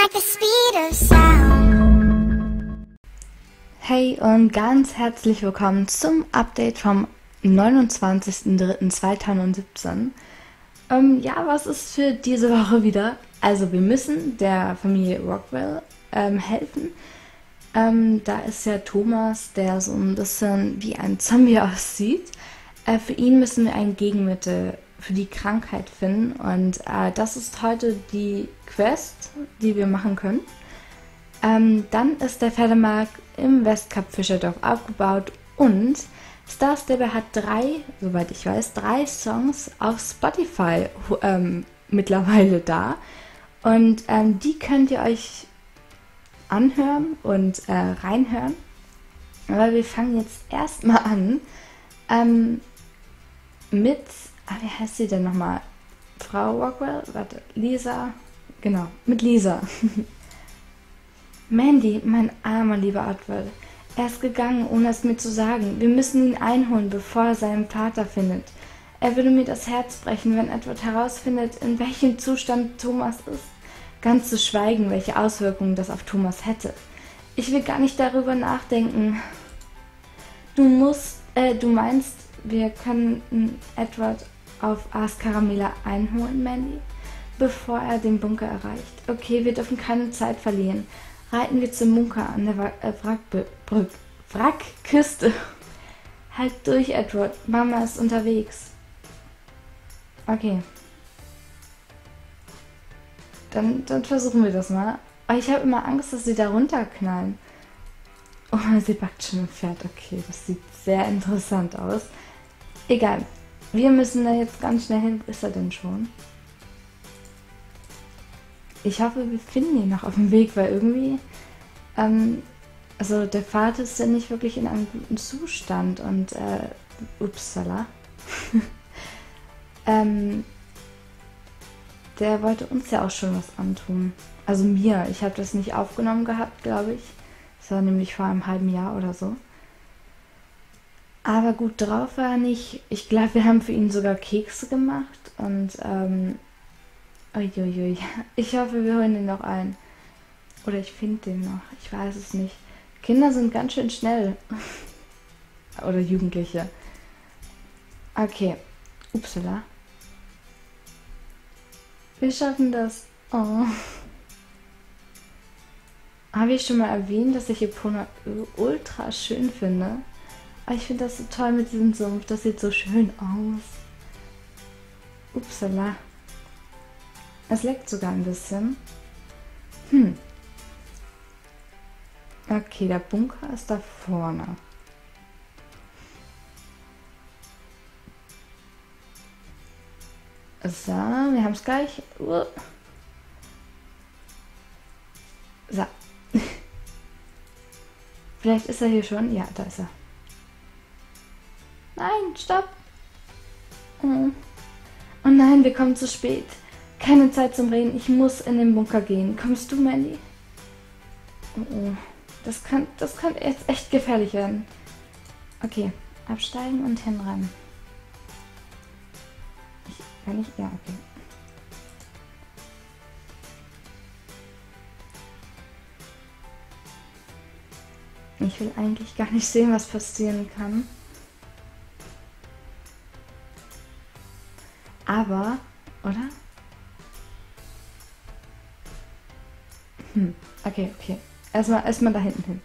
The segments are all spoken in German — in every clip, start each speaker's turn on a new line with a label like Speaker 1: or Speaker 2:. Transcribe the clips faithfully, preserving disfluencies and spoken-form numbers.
Speaker 1: at the speed of sound.
Speaker 2: Hey und ganz herzlich willkommen zum Update vom neunundzwanzigsten dritten zweitausendsiebzehn. Ähm, ja, was ist für diese Woche wieder? Also wir müssen der Familie Rockwell ähm, helfen. Ähm, da ist ja Thomas, der so ein bisschen wie ein Zombie aussieht. Äh, für ihn müssen wir ein Gegenmittel für die Krankheit finden und äh, das ist heute die Quest, die wir machen können. Ähm, dann ist der Pferdemarkt im Westkap Fischerdorf aufgebaut und Star Stable hat drei, soweit ich weiß, drei Songs auf Spotify ähm, mittlerweile da und ähm, die könnt ihr euch anhören und äh, reinhören. Aber wir fangen jetzt erstmal an ähm, mit, ah, wie heißt sie denn nochmal? Frau Rockwell? Warte, Lisa? Genau, mit Lisa. Mandy, mein armer lieber Edward. Er ist gegangen, ohne es mir zu sagen. Wir müssen ihn einholen, bevor er seinen Vater findet. Er würde mir das Herz brechen, wenn Edward herausfindet, in welchem Zustand Thomas ist. Ganz zu schweigen, welche Auswirkungen das auf Thomas hätte. Ich will gar nicht darüber nachdenken. Du musst, äh, du meinst, wir können Edward auf Ars Caramella einholen, Mandy, bevor er den Bunker erreicht. Okay, wir dürfen keine Zeit verlieren. Reiten wir zum Bunker an der Wra- äh, Wrackbrück- Wrackküste. Halt durch, Edward. Mama ist unterwegs. Okay. Dann, dann versuchen wir das mal. Aber ich habe immer Angst, dass sie da runterknallen. Oh, sie backt schon ein Pferd. Okay, das sieht sehr interessant aus. Egal. Wir müssen da jetzt ganz schnell hin. Wo ist er denn schon? Ich hoffe, wir finden ihn noch auf dem Weg, weil irgendwie, ähm, also der Vater ist ja nicht wirklich in einem guten Zustand und, äh, upsala. ähm, der wollte uns ja auch schon was antun. Also mir. Ich habe das nicht aufgenommen gehabt, glaube ich. Das war nämlich vor einem halben Jahr oder so. Aber gut drauf war er nicht. Ich glaube, wir haben für ihn sogar Kekse gemacht und, ähm, uiuiui. Ich hoffe, wir holen den noch ein. Oder ich finde den noch. Ich weiß es nicht. Kinder sind ganz schön schnell. Oder Jugendliche. Okay. Upsala. Wir schaffen das. Oh. Habe ich schon mal erwähnt, dass ich Epona ultra schön finde? Aber ich finde das so toll mit diesem Sumpf. Das sieht so schön aus. Upsala. Es leckt sogar ein bisschen. Hm. Okay, der Bunker ist da vorne. So, wir haben es gleich. Uh. So. Vielleicht ist er hier schon. Ja, da ist er. Nein, stopp. Oh, oh nein, wir kommen zu spät. Keine Zeit zum Reden, ich muss in den Bunker gehen. Kommst du, Mandy? Oh, oh. Das kann, das kann jetzt echt gefährlich werden. Okay, absteigen und hinrennen. Ich, kann ich? Ja, okay. Ich will eigentlich gar nicht sehen, was passieren kann. Aber, oder? Hm, okay, okay. Erstmal erstmal da hinten hin.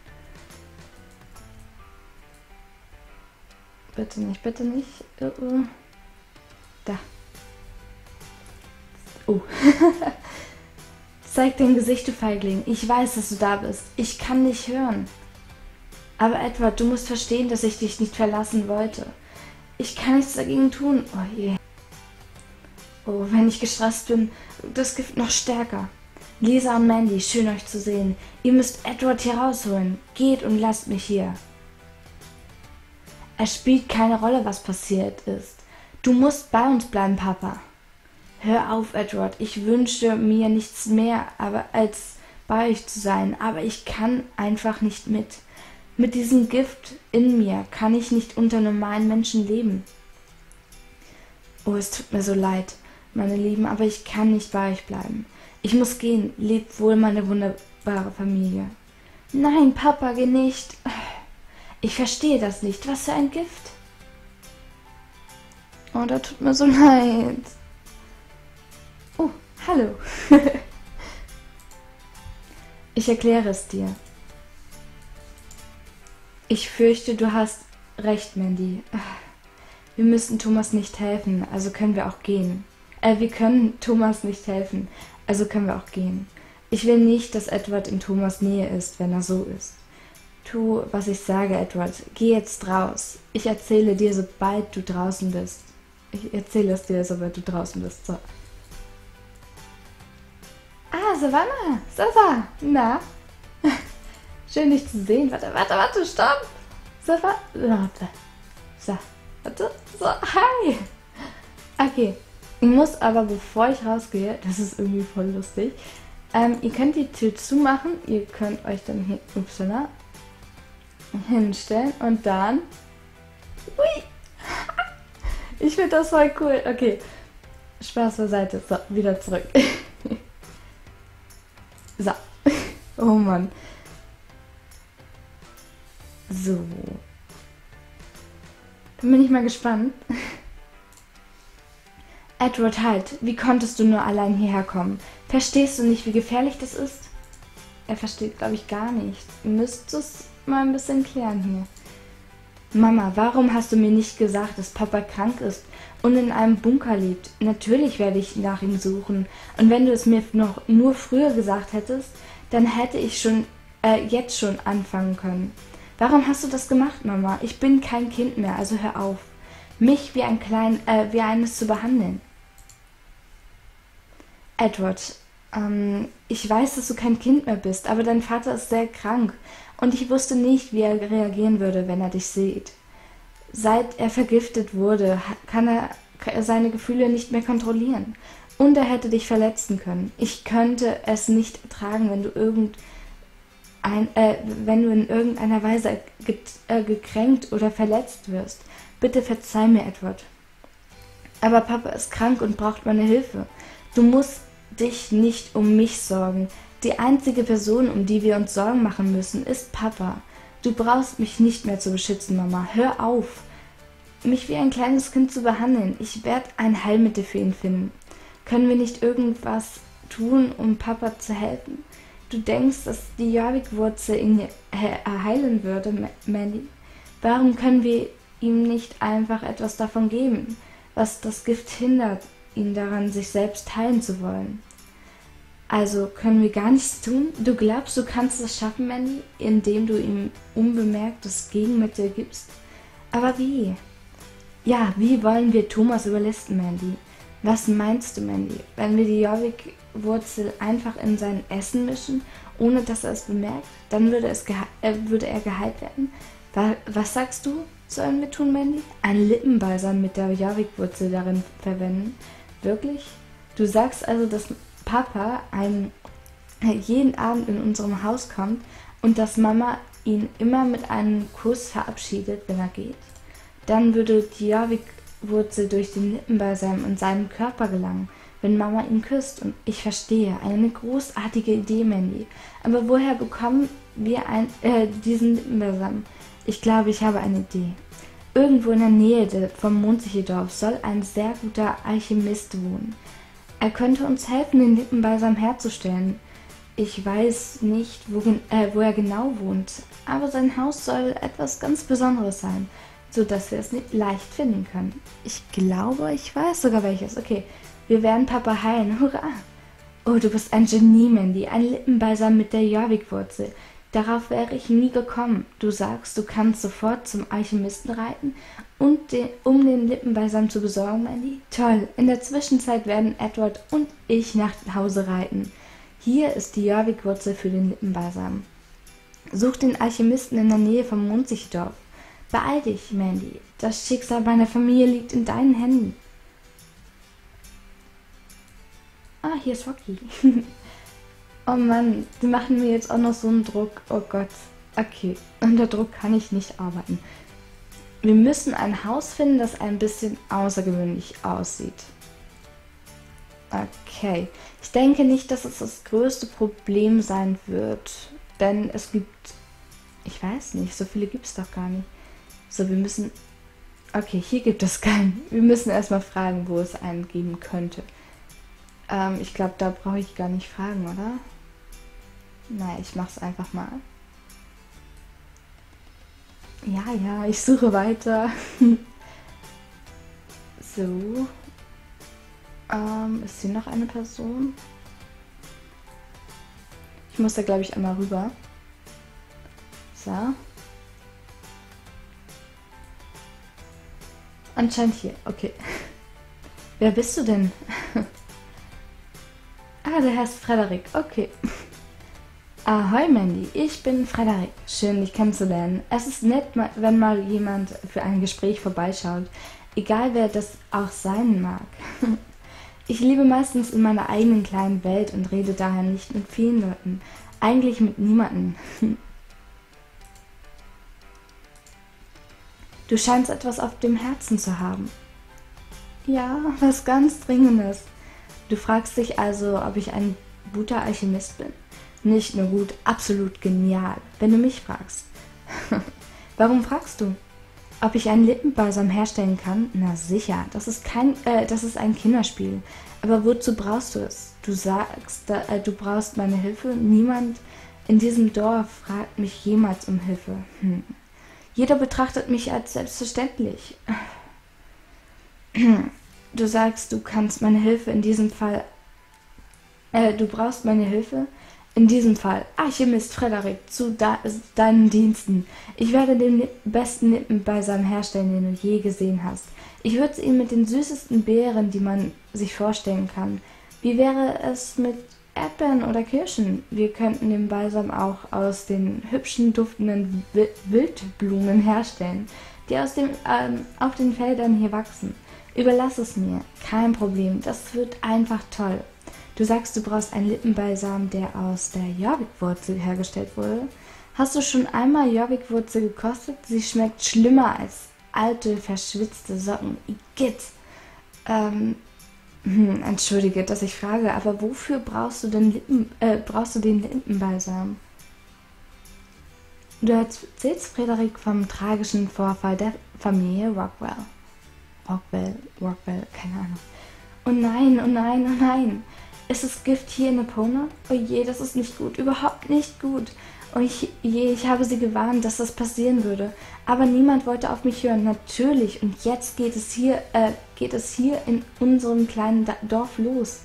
Speaker 2: Bitte nicht, bitte nicht. Uh -uh. Da. Oh. Zeig dein Gesicht, du Feigling. Ich weiß, dass du da bist. Ich kann dich hören. Aber Edward, du musst verstehen, dass ich dich nicht verlassen wollte. Ich kann nichts dagegen tun. Oh je. Oh, wenn ich gestresst bin, das Gift noch stärker. Lisa und Mandy, schön euch zu sehen. Ihr müsst Edward hier rausholen. Geht und lasst mich hier. Es spielt keine Rolle, was passiert ist. Du musst bei uns bleiben, Papa. Hör auf, Edward. Ich wünsche mir nichts mehr, aber als bei euch zu sein. Aber ich kann einfach nicht mit. Mit diesem Gift in mir kann ich nicht unter normalen Menschen leben. Oh, es tut mir so leid, meine Lieben, aber ich kann nicht bei euch bleiben. Ich muss gehen. Lebt wohl, meine wunderbare Familie. Nein, Papa, geh nicht. Ich verstehe das nicht. Was für ein Gift. Oh, das tut mir so leid. Oh, hallo. Ich erkläre es dir. Ich fürchte, du hast recht, Mandy. Wir müssen Thomas nicht helfen, also können wir auch gehen. Äh, wir können Thomas nicht helfen, also können wir auch gehen. Ich will nicht, dass Edward in Thomas Nähe ist, wenn er so ist. Tu, was ich sage, Edward. Geh jetzt raus. Ich erzähle dir, sobald du draußen bist. Ich erzähle es dir, sobald du draußen bist. So. Ah, Savannah. Sava. Na? Schön, dich zu sehen. Warte, warte, warte, stopp. Sava. Warte. So. Warte. So, hi. Okay. Ich muss aber, bevor ich rausgehe, das ist irgendwie voll lustig, ähm, ihr könnt die Tür zumachen. Ihr könnt euch dann hier, upsala, hinstellen und dann... Ui. Ich finde das voll cool. Okay. Spaß beiseite. So, wieder zurück. So. Oh Mann. So. Dann bin ich mal gespannt. Edward, halt. Wie konntest du nur allein hierher kommen? Verstehst du nicht, wie gefährlich das ist? Er versteht, glaube ich, gar nicht. Ihr müsst es mal ein bisschen klären hier. Mama, warum hast du mir nicht gesagt, dass Papa krank ist und in einem Bunker lebt? Natürlich werde ich nach ihm suchen. Und wenn du es mir noch nur früher gesagt hättest, dann hätte ich schon äh, jetzt schon anfangen können. Warum hast du das gemacht, Mama? Ich bin kein Kind mehr, also hör auf, mich wie ein klein, äh, wie eines zu behandeln. Edward, ähm, ich weiß, dass du kein Kind mehr bist, aber dein Vater ist sehr krank. Und ich wusste nicht, wie er reagieren würde, wenn er dich sieht. Seit er vergiftet wurde, kann er seine Gefühle nicht mehr kontrollieren. Und er hätte dich verletzen können. Ich könnte es nicht ertragen, wenn du irgend ein, äh, wenn du in irgendeiner Weise ge äh, gekränkt oder verletzt wirst. Bitte verzeih mir, Edward. Aber Papa ist krank und braucht meine Hilfe. Du musst dich nicht um mich sorgen. Die einzige Person, um die wir uns Sorgen machen müssen, ist Papa. Du brauchst mich nicht mehr zu beschützen, Mama. Hör auf, mich wie ein kleines Kind zu behandeln. Ich werde ein Heilmittel für ihn finden. Können wir nicht irgendwas tun, um Papa zu helfen? Du denkst, dass die Jorvik-Wurzel ihn heilen würde, Mandy? Warum können wir ihm nicht einfach etwas davon geben, was das Gift hindert, ihn daran, sich selbst heilen zu wollen? Also können wir gar nichts tun? Du glaubst, du kannst es schaffen, Mandy, indem du ihm unbemerkt das Gegenmittel gibst? Aber wie? Ja, wie wollen wir Thomas überlisten, Mandy? Was meinst du, Mandy, wenn wir die Jorvik-Wurzel einfach in sein Essen mischen, ohne dass er es bemerkt? Dann würde, es äh, würde er geheilt werden. Wa was sagst du, sollen wir tun, Mandy? Ein Lippenbalsam mit der Jorvik-Wurzel darin verwenden? Wirklich? Du sagst also, dass Papa ein, jeden Abend in unserem Haus kommt und dass Mama ihn immer mit einem Kuss verabschiedet, wenn er geht? Dann würde die Jorvik-Wurzel durch den Lippenbalsam in seinen Körper gelangen, wenn Mama ihn küsst. Und ich verstehe, eine großartige Idee, Mandy. Aber woher bekommen wir ein, äh, diesen Lippenbalsam? Ich glaube, ich habe eine Idee. Irgendwo in der Nähe vom Mondsicherdorf soll ein sehr guter Alchemist wohnen. Er könnte uns helfen, den Lippenbalsam herzustellen. Ich weiß nicht, wo, äh, wo er genau wohnt, aber sein Haus soll etwas ganz Besonderes sein, sodass wir es nicht leicht finden können. Ich glaube, ich weiß sogar welches. Okay, wir werden Papa heilen. Hurra! Oh, du bist ein Genie, Mandy. Ein Lippenbalsam mit der Jorvik-Wurzel. Darauf wäre ich nie gekommen. Du sagst, du kannst sofort zum Alchemisten reiten, und den, um den Lippenbalsam zu besorgen, Mandy? Toll. In der Zwischenzeit werden Edward und ich nach Hause reiten. Hier ist die Jorvik-Wurzel für den Lippenbalsam. Such den Alchemisten in der Nähe vom Mondsicherdorf. Beeil dich, Mandy. Das Schicksal meiner Familie liegt in deinen Händen. Ah, hier ist Rocky. Oh Mann, die machen mir jetzt auch noch so einen Druck. Oh Gott. Okay, unter Druck kann ich nicht arbeiten. Wir müssen ein Haus finden, das ein bisschen außergewöhnlich aussieht. Okay. Ich denke nicht, dass es das größte Problem sein wird. Denn es gibt, ich weiß nicht, so viele gibt es doch gar nicht. So, wir müssen, okay, hier gibt es keinen. Wir müssen erstmal fragen, wo es einen geben könnte. Ähm, ich glaube, da brauche ich gar nicht fragen, oder? Nein, ich mache es einfach mal. Ja, ja, ich suche weiter. So. Ähm, ist hier noch eine Person? Ich muss da, glaube ich, einmal rüber. So. Anscheinend hier, okay. Wer bist du denn? Ah, der heißt Frederik, okay. Ahoi Mandy, ich bin Frederik. Schön, dich kennenzulernen. Es ist nett, wenn mal jemand für ein Gespräch vorbeischaut, egal wer das auch sein mag. Ich lebe meistens in meiner eigenen kleinen Welt und rede daher nicht mit vielen Leuten. Eigentlich mit niemandem. Du scheinst etwas auf dem Herzen zu haben. Ja, was ganz Dringendes. Du fragst dich also, ob ich ein guter Alchemist bin. Nicht nur gut, absolut genial, wenn du mich fragst. Warum fragst du? Ob ich einen Lippenbalsam herstellen kann? Na sicher, das ist kein, äh, das ist ein Kinderspiel. Aber wozu brauchst du es? Du sagst, äh, du brauchst meine Hilfe? Niemand in diesem Dorf fragt mich jemals um Hilfe. Hm. Jeder betrachtet mich als selbstverständlich. Du sagst, du kannst meine Hilfe in diesem Fall, äh, du brauchst meine Hilfe? In diesem Fall, Alchemist Frederik, zu da, deinen Diensten. Ich werde den besten Lippenbalsam herstellen, den du je gesehen hast. Ich würze ihn mit den süßesten Beeren, die man sich vorstellen kann. Wie wäre es mit Erdbeeren oder Kirschen? Wir könnten den Balsam auch aus den hübschen, duftenden Wildblumen herstellen, die aus dem, ähm, auf den Feldern hier wachsen. Überlass es mir, kein Problem, das wird einfach toll. Du sagst, du brauchst einen Lippenbalsam, der aus der Jorvikwurzel hergestellt wurde. Hast du schon einmal Jorvikwurzel gekostet? Sie schmeckt schlimmer als alte, verschwitzte Socken. Igitt. Ähm, hm, entschuldige, dass ich frage, aber wofür brauchst du den, Lippen, äh, brauchst du den Lippenbalsam? Du erzählst Frederik vom tragischen Vorfall der Familie Rockwell. Rockwell, Rockwell, keine Ahnung. Oh nein, oh nein, oh nein. Ist es Gift hier in Epona? Oh je, das ist nicht gut, überhaupt nicht gut. Oh je, ich habe sie gewarnt, dass das passieren würde. Aber niemand wollte auf mich hören, natürlich. Und jetzt geht es hier, äh, geht es hier in unserem kleinen Dorf los.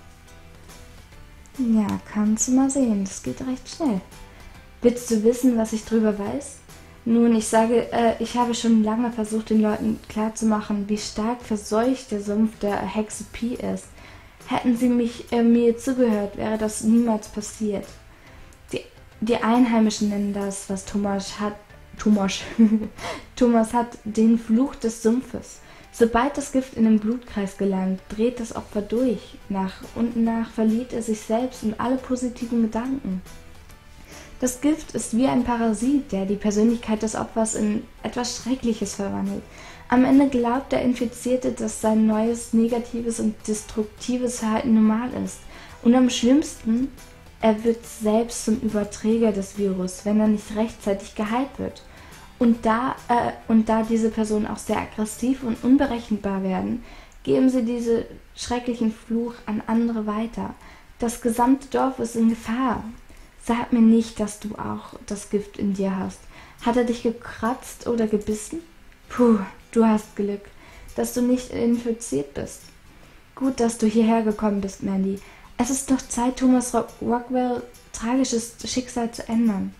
Speaker 2: Ja, kannst du mal sehen, das geht recht schnell. Willst du wissen, was ich drüber weiß? Nun, ich sage, äh, ich habe schon lange versucht, den Leuten klarzumachen, wie stark verseucht der Sumpf der Hexe Pi ist. Hätten sie mich äh, mir zugehört, wäre das niemals passiert. Die, die Einheimischen nennen das, was Thomas hat, Thomas, Thomas hat, den Fluch des Sumpfes. Sobald das Gift in den Blutkreis gelangt, dreht das Opfer durch. Nach und nach verliert er sich selbst und alle positiven Gedanken. Das Gift ist wie ein Parasit, der die Persönlichkeit des Opfers in etwas Schreckliches verwandelt. Am Ende glaubt der Infizierte, dass sein neues negatives und destruktives Verhalten normal ist. Und am schlimmsten, er wird selbst zum Überträger des Virus, wenn er nicht rechtzeitig geheilt wird. Und da, äh, und da diese Personen auch sehr aggressiv und unberechenbar werden, geben sie diesen schrecklichen Fluch an andere weiter. Das gesamte Dorf ist in Gefahr. Sag mir nicht, dass du auch das Gift in dir hast. Hat er dich gekratzt oder gebissen? Puh, du hast Glück, dass du nicht infiziert bist. Gut, dass du hierher gekommen bist, Mandy. Es ist doch Zeit, Thomas Rock Rockwell tragisches Schicksal zu ändern.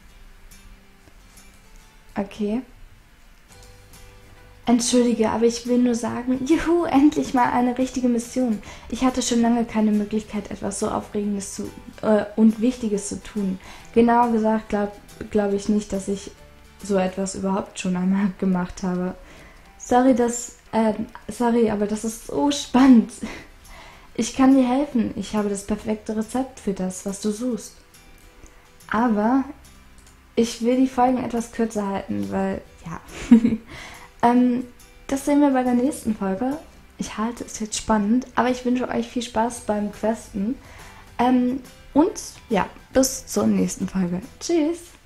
Speaker 2: Okay. Entschuldige, aber ich will nur sagen, juhu, endlich mal eine richtige Mission. Ich hatte schon lange keine Möglichkeit, etwas so Aufregendes zu, äh, und Wichtiges zu tun. Genauer gesagt glaube glaub ich nicht, dass ich so etwas überhaupt schon einmal gemacht habe. Sorry, das, äh, sorry, aber das ist so spannend. Ich kann dir helfen. Ich habe das perfekte Rezept für das, was du suchst. Aber ich will die Folgen etwas kürzer halten, weil, ja... Ähm, das sehen wir bei der nächsten Folge. Ich halte es jetzt spannend, aber ich wünsche euch viel Spaß beim Questen. Ähm, und ja, bis zur nächsten Folge. Tschüss!